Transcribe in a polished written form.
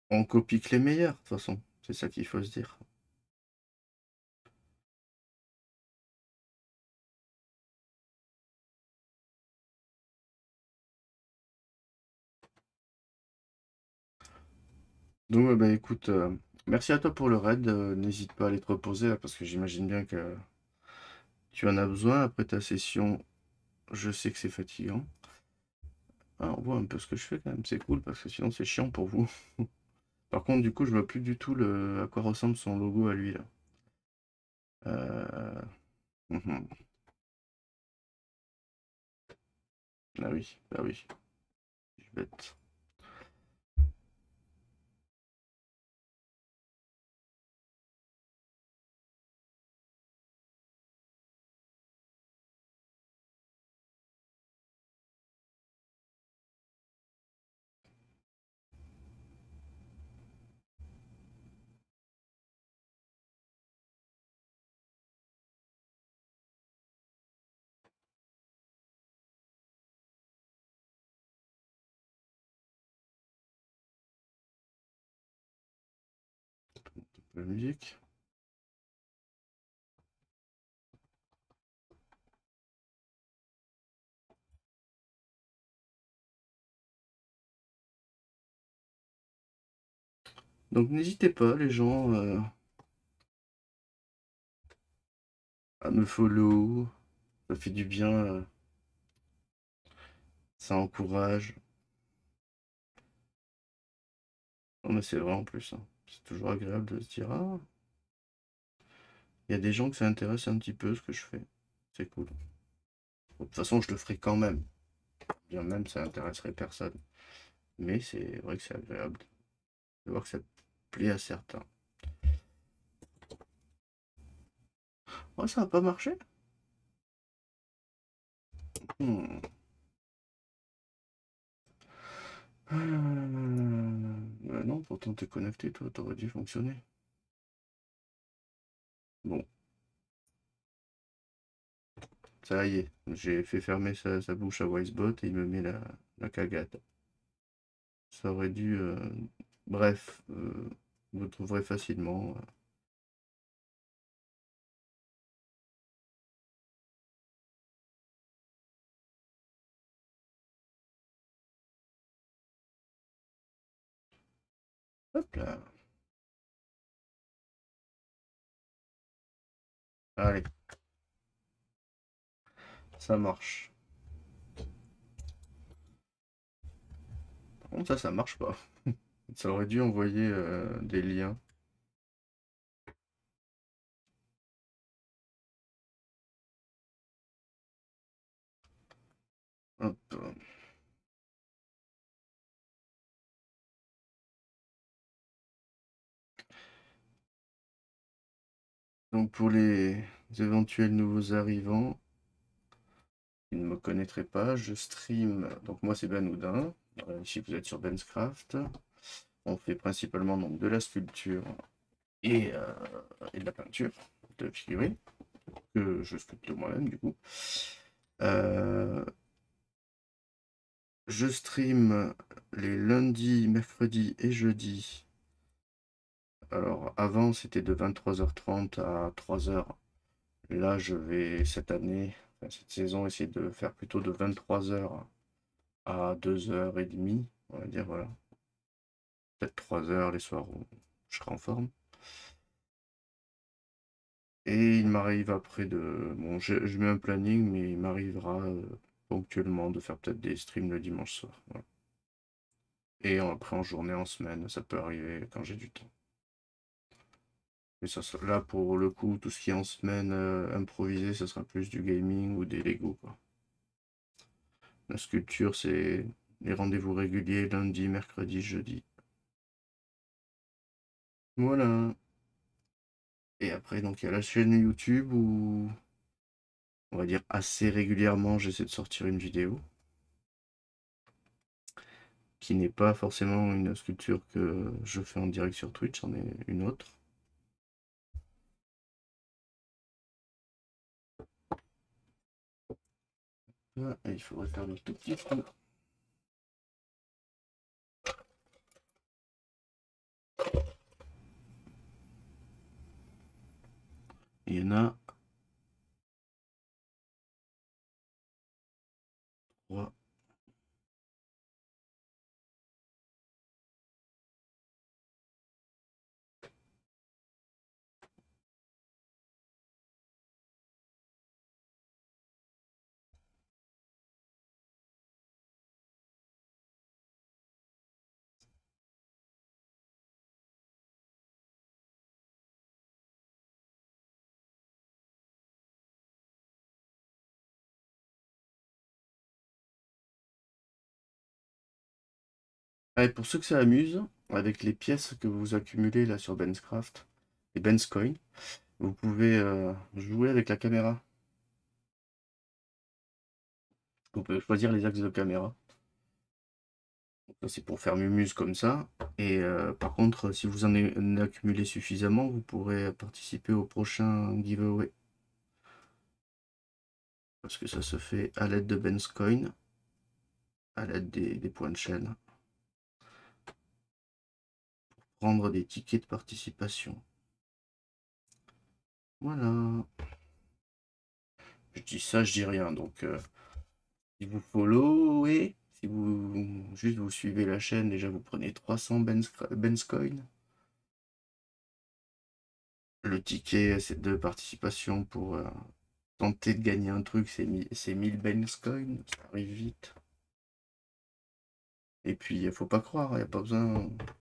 On copie que les meilleurs, de toute façon. C'est ça qu'il faut se dire. Donc, bah écoute, merci à toi pour le raid. N'hésite pas à aller te reposer là, parce que j'imagine bien que tu en as besoin après ta session. Je sais que c'est fatigant. Ah, on voit un peu ce que je fais quand même, c'est cool parce que sinon c'est chiant pour vous. Par contre, du coup, je vois plus du tout à quoi ressemble son logo à lui là. Euh, mhm. Ah oui, bah oui, je suis bête. La musique. Donc n'hésitez pas les gens à me follow, ça fait du bien, ça encourage. Non mais c'est vrai en plus, hein. C'est toujours agréable de se dire ah, il y a des gens que ça intéresse un petit peu ce que je fais. C'est cool. Bon, de toute façon, je le ferai quand même. Bien même, ça intéresserait personne. Mais c'est vrai que c'est agréable de voir que ça plaît à certains. Oh, ça a pas marché? Hmm. Non, pourtant t'es connecté, toi, t'aurais dû fonctionner. Bon, ça y est, j'ai fait fermer sa bouche à Wisebot et il me met la cagade. Ça aurait dû... Bref, vous trouverez facilement. Hop là. Allez, ça marche. Par contre, ça marche pas. Ça aurait dû envoyer des liens. Hop. Donc pour les éventuels nouveaux arrivants qui ne me connaîtraient pas, je stream. Donc moi c'est Ben Houdin. Ici vous êtes sur Benscraft. On fait principalement donc de la sculpture et, euh, et de la peinture de figurines que je sculpte moi-même du coup. Euh, je stream les lundis, mercredis et jeudis. Alors avant c'était de 23h30 à 3h. Là je vais cette année, enfin, cette saison, essayer de faire plutôt de 23h à 2h30, on va dire, voilà. Peut-être 3h les soirs où je serai en forme. Et il m'arrive après de... Bon, je mets un planning, mais il m'arrivera ponctuellement de faire peut-être des streams le dimanche soir. Voilà. Et après en journée, en semaine, ça peut arriver quand j'ai du temps. Mais ça, là, pour le coup, tout ce qui est en semaine improvisé, ça sera plus du gaming ou des Lego, quoi. La sculpture, c'est les rendez-vous réguliers, lundi, mercredi, jeudi. Voilà. Et après, donc, il y a la chaîne YouTube où, on va dire, assez régulièrement, j'essaie de sortir une vidéo qui n'est pas forcément une sculpture que je fais en direct sur Twitch, c'en est une autre. Là, il faudrait faire le tout petit trou. Il y en a 3. Et pour ceux que ça amuse, avec les pièces que vous accumulez là sur Benscraft et Benscoin, vous pouvez jouer avec la caméra. Vous pouvez choisir les axes de caméra. Ça, c'est pour faire mumuse comme ça. Et par contre, si vous en accumulez suffisamment, vous pourrez participer au prochain giveaway. Parce que ça se fait à l'aide de Benscoin, à l'aide des points de chaîne. Prendre des tickets de participation. Voilà. Je dis ça, je dis rien. Donc, si vous followez, si vous juste vous suivez la chaîne, déjà vous prenez 300 Benscoin. Le ticket de participation pour tenter de gagner un truc, c'est 1000 Benscoin. Ça arrive vite. Et puis, il faut pas croire, il n'y a pas besoin.